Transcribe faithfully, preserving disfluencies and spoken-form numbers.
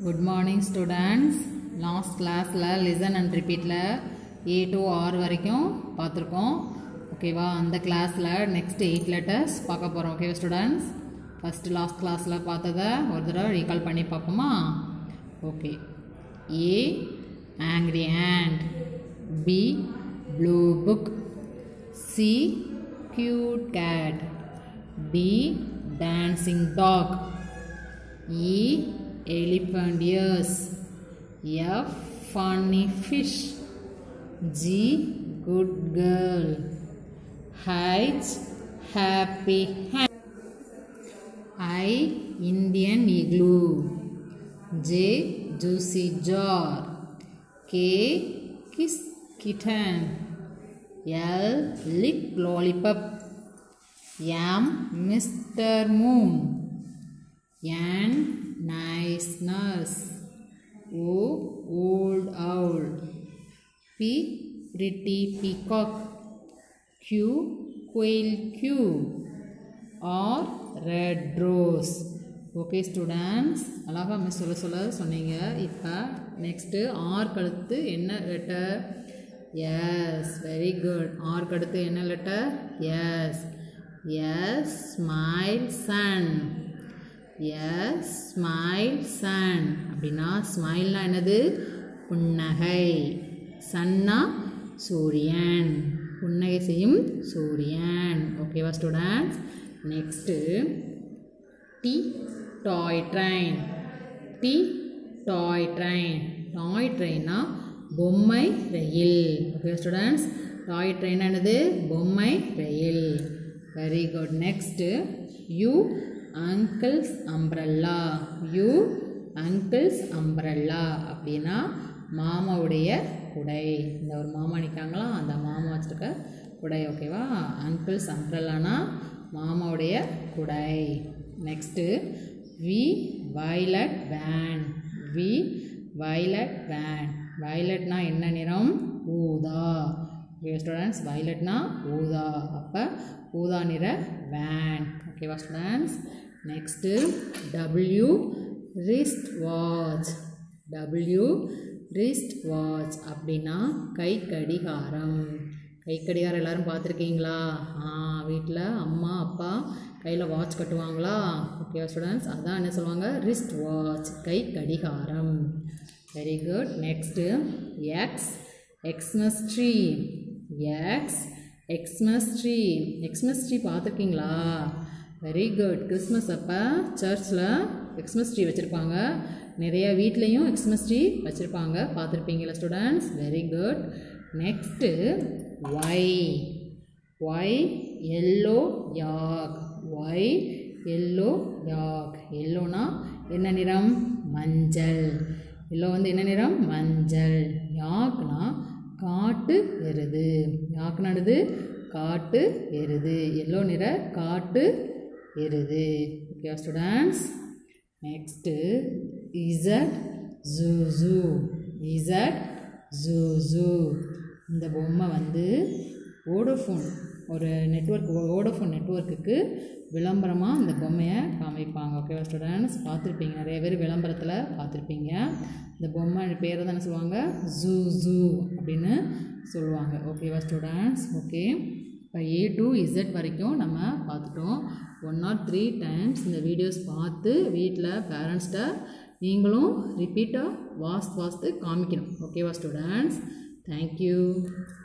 Good morning students. Last class la listen and repeat la A to R வரைக்கும் பார்த்திருக்கோம். ஓகேவா? அந்த கிளாஸ்ல next eight letters பார்க்க போறோம். ஓகேவா students? First last classல பார்த்தத ஒரு தடவை recall பண்ணி பார்ப்போமா? Okay. A angry ant. B blue book. C cute cat. D dancing dog. E elephant ears. F funny fish. G good girl. H happy hand. I Indian igloo. J juicy jar. K kiss kitten. L lick lollipop. M Mister Moon. N nice nurse. O old owl. P pretty peacock. Q quail Q. R red rose. Okay students, அழகா miss சொல்ல சொல்ல சொன்னீங்க. இப்போ next R கடுத்து என்ன letter? S, very good. R கடுத்து என்ன letter? S. S smile sun. S smile sun அப்படின்னா ஸ்மைல்னா என்னது? புன்னகை. சன்னா சூரியன், புன்னகை செய்யும் சூரியன். ஓகேவா students? Next T toy train. T toy train. Toy ட்ரெயின்னா பொம்மை ரயில். ஓகே ஸ்டூடெண்ட்ஸ், டாய் ட்ரெயின் என்னது? பொம்மை ரயில். Very good. Next U uncle's umbrella. U uncle's umbrella அப்படின்னா மாமாவுடைய குடை. இந்த ஒரு மாமா நிற்காங்களா, அந்த மாமா வச்சுருக்க குடை. ஓகேவா? அங்கிள்ஸ் அம்ப்ரெல்லானா மாமாவுடைய குடை. Next V violet van. V violet van. வயலட்னா என்ன நிறம்? ஊதா. ஓகே ஸ்டூடெண்ட்ஸ், வயலட்னா ஊதா. அப்போ ஊதா நிற வேன். ஓகேவா students? Next W wrist watch. W wrist watch அப்படின்னா கை கடிகாரம். கை கடிகாரம் எல்லோரும் பார்த்துருக்கீங்களா? ஆ, வீட்டில் அம்மா அப்பா கையில் வாட்ச் கட்டுவாங்களா? ஓகேவா ஸ்டூடெண்ட்ஸ்? அதான் என்ன சொல்லுவாங்க? ரிஸ்ட் வாட்ச், கை கடிகாரம். Very good. Next X Xmas tree. X Xmas tree. Xmas tree பார்த்துருக்கீங்களா? Very good. கிறிஸ்மஸ் அப்போ சர்ச்சில் எக்ஸ்மஸ் ட்ரீ வச்சுருப்பாங்க. நிறைய வீட்லேயும் எக்ஸ்மஸ் ட்ரீ வச்சுருப்பாங்க. பார்த்துருப்பீங்களா students? Very good. Next Y. Y yellow yak. Y yellow yak. எல்லோனா என்ன நிறம்? மஞ்சள். எல்லோ வந்து என்ன நிறம்? மஞ்சள். யாக்னா காட்டு எருது. யாக்குனானது காட்டு எருது. எல்லோ நிற காட்டு எருது. Okay students? Next Z juice. Z juice. இந்த பொம்மை வந்து வோடோஃபோன் ஒரு நெட்வொர்க், வோடோஃபோன் நெட்வொர்க்குக்கு விளம்பரமாக இந்த பொம்மையை காமிப்பாங்க. ஓகேவா ஸ்டூடெண்ட்ஸ்? பார்த்துருப்பீங்க, நிறைய பேர் விளம்பரத்தில் பார்த்துருப்பீங்க. இந்த பொம்மை பேரை தானே சொல்லுவாங்க? ஜூ ஜூ அப்படின்னு சொல்லுவாங்க. ஓகேவா ஸ்டூடெண்ட்ஸ்? ஓகே, இப்போ ஏ டு இசட் வரைக்கும் நம்ம பார்த்துட்டோம். ஒன் ஆர் த்ரீ டைம்ஸ் இந்த வீடியோஸ் பார்த்து வீட்டில் பேரண்ட்ஸ்கிட்ட நீங்களும் ரிப்பீட்டாக வாஸ்து வாஸ்து காமிக்கணும். ஓகேவா ஸ்டூடெண்ட்ஸ்? தேங்க்யூ.